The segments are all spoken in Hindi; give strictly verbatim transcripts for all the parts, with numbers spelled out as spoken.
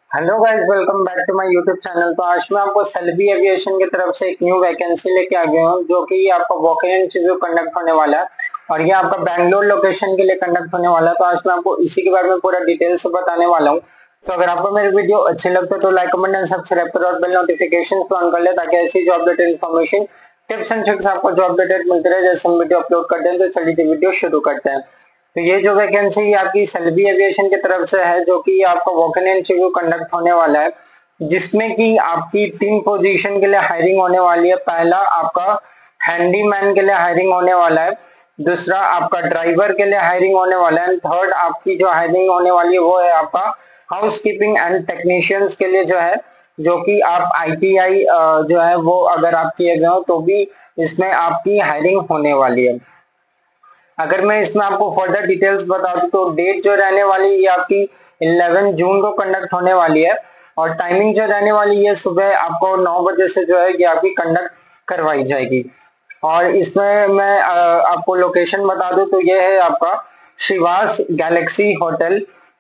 Hello guys, welcome back to my YouTube channel. तो आज मैं आपको सेल्बी एविएशन की तरफ से एक न्यू वैकेंसी लेके आ गया हूँ, जो कि आपका वॉक इन इंटरव्यू कंडक्ट होने वाला है और ये आपका बैंगलोर लोकेशन के लिए कंडक्ट होने वाला है। तो आज मैं आपको इसी के बारे में पूरा डिटेल से बताने वाला हूँ। तो अगर आपको मेरे वीडियो अच्छे लगते तो लाइक कमेंट एंड सब्सक्राइब करो और बेल नोटिफिकेशन ऑन कर ले, ताकि ऐसी job related information, tips and tricks आपको जॉब रिलेटेड मिलते रहे जैसे हम वीडियो अपलोड करते हैं। तो चलिए वीडियो शुरू करते हैं। तो ये जो वैकेंसी आपकी सेल्बी एविएशन की तरफ से है, जो कि आपका वॉक इन इंटरव्यू कंडक्ट होने वाला है, जिसमें कि आपकी तीन पोजीशन के लिए हायरिंग होने वाली है। पहला आपका हैंडीमैन के लिए हायरिंग होने वाला है, दूसरा आपका ड्राइवर के लिए हायरिंग होने वाला है, थर्ड आपकी जो हायरिंग होने वाली है वो है आपका हाउस कीपिंग एंड टेक्नीशियंस के लिए जो है, जो कि आप आईटीआई जो है वो अगर आप किए गए हो तो भी इसमें आपकी हायरिंग होने वाली है। अगर मैं इसमें आपको फर्दर डिटेल्स बता दूं तो डेट जो रहने वाली है ये आपकी ग्यारह जून को कंडक्ट होने वाली है और टाइमिंग जो रहने वाली है सुबह आपको नौ बजे से जो है ये आपकी कंडक्ट करवाई जाएगी। और इसमें मैं आपको लोकेशन बता दूं तो ये है आपका Shrivas Galaxy hotel,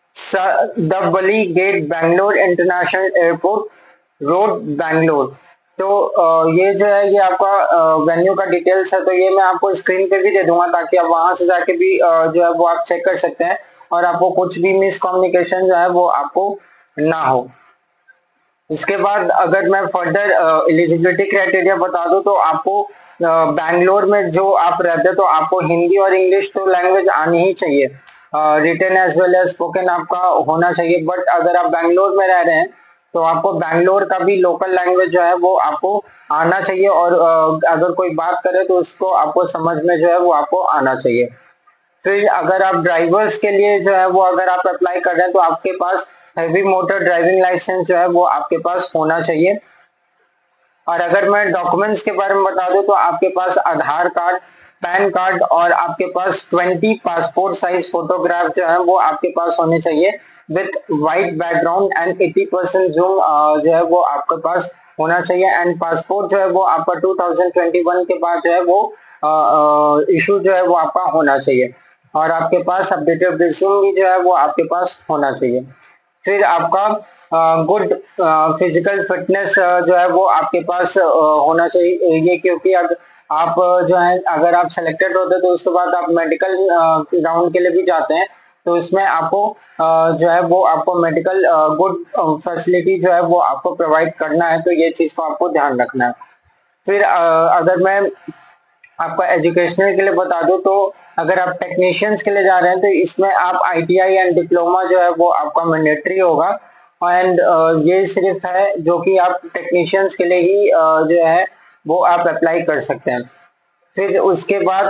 Dabli gate, Bangalore international airport road, Bangalore. तो ये जो है ये आपका वेन्यू का डिटेल्स है, तो ये मैं आपको स्क्रीन पे भी दे दूंगा ताकि आप वहां से जाके भी जो है वो आप चेक कर सकते हैं और आपको कुछ भी मिसकम्युनिकेशन जो है वो आपको ना हो। इसके बाद अगर मैं फर्दर एलिजिबिलिटी क्राइटेरिया बता दूं तो आपको बैंगलोर में जो आप रहते हैं तो आपको हिंदी और इंग्लिश तो लैंग्वेज आनी ही चाहिए, written as well as spoken आपका होना चाहिए। बट अगर आप बैंगलोर में रह रहे हैं तो आपको बैंगलोर का भी लोकल लैंग्वेज जो है वो आपको आना चाहिए और अगर कोई बात करे तो उसको आपको समझ में जो है वो आपको आना चाहिए। फिर अगर आप ड्राइवर्स के लिए जो है वो अगर आप अप्लाई कर रहे हैं तो आपके पास हैवी मोटर ड्राइविंग लाइसेंस जो है वो आपके पास होना चाहिए। और अगर मैं डॉक्यूमेंट्स के बारे में बता दूं तो आपके पास आधार कार्ड, पैन कार्ड और आपके पास बीस पासपोर्ट साइज फोटोग्राफ जो है वो आपके पास होने चाहिए विथ वाइट बैकग्राउंड एंड अस्सी परसेंट जूम जो है वो आपके पास होना चाहिए। एंड पासपोर्ट जो है वो आपका दो हज़ार इक्कीस के बाद जो है वो इशू जो है वो आपका होना चाहिए और आपके पास अपडेटेड रिज्यूम भी जो है वो आपके पास होना चाहिए। फिर आपका गुड फिजिकल फिटनेस जो है वो आपके पास uh, होना चाहिए, ये क्योंकि अगर आप जो है अगर आप सेलेक्टेड होते तो उसके बाद आप मेडिकल राउंड के लिए भी जाते हैं, तो इसमें आपको uh, जो है वो आपको मेडिकल गुड फैसिलिटी जो है वो आपको प्रोवाइड करना है, तो ये चीज को आपको ध्यान रखना है। फिर uh, अगर मैं आपका एजुकेशनल के लिए बता दूं तो अगर आप टेक्नीशियंस के लिए जा रहे हैं तो इसमें आप आईटीआई एंड डिप्लोमा जो है वो आपका मैंडेटरी होगा एंड ये सिर्फ है जो कि आप टेक्नीशियंस के लिए ही जो है वो आप अप्लाई कर सकते हैं। फिर उसके बाद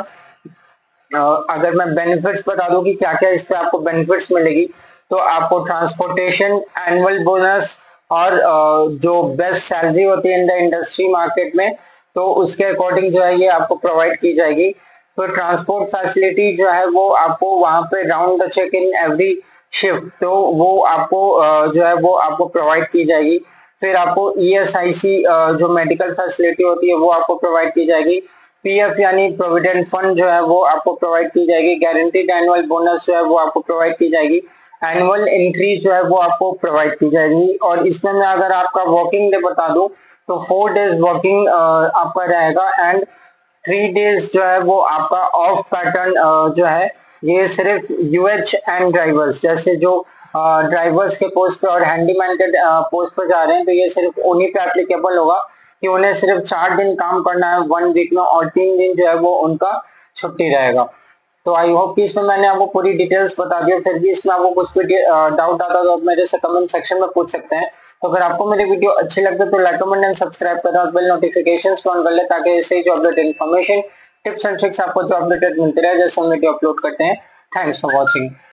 अगर मैं बेनिफिट्स बता दूं कि क्या क्या इस पे आपको बेनिफिट्स मिलेगी, तो आपको ट्रांसपोर्टेशन, एनुअल बोनस और जो बेस्ट सैलरी होती है इन द इंडस्ट्री मार्केट में, तो उसके अकॉर्डिंग जो है ये आपको प्रोवाइड की जाएगी। तो ट्रांसपोर्ट फैसिलिटी जो है वो आपको वहां पे round the check in every shift, तो वो आपको जो है वो आपको प्रोवाइड की जाएगी। फिर आपको ईएसआईसी जो मेडिकल फैसिलिटी होती है वो आपको प्रोवाइड की जाएगी। पीएफ यानी प्रोविडेंट फंड जो है वो आपको प्रोवाइड की जाएगी। गारंटीड एनुअल बोनस जो है वो आपको प्रोवाइड की जाएगी। एनुअल इंक्रीज जो है वो आपको प्रोवाइड की जाएगी। और इसमें मैं अगर आपका वर्किंग डे बता दूं तो फोर डेज वर्किंग आपका रहेगा एंड थ्री डेज जो है वो आपका ऑफ पैटर्न जो है ये सिर्फ यूएच एंड ड्राइवर्स, जैसे जो ड्राइवर्स के पोस्ट पे और हैंडीमैन के पोस्ट पे जा रहे हैं, तो ये सिर्फ उन्हीं पे एप्लीकेबल होगा कि उन्हें सिर्फ चार दिन काम करना है वन वीक में और तीन दिन जो है वो उनका छुट्टी रहेगा। तो आई होप कि इसमें मैंने आपको पूरी डिटेल्स बता दी। फिर भी इसमें आपको कुछ भी डाउट आता तो आप मेरे से कमेंट सेक्शन में पूछ सकते हैं। तो अगर आपको मेरी वीडियो अच्छी लगती तो लाइक कमेंट एंड सब्सक्राइब करें और बेल नोटिफिकेशंस को ऑन कर ले, ताकि ऐसे ही जो update information, tips and tricks आपको जो अपडेटेड मिलते रहे जैसे हम वीडियो अपलोड करते हैं। Thanks for watching.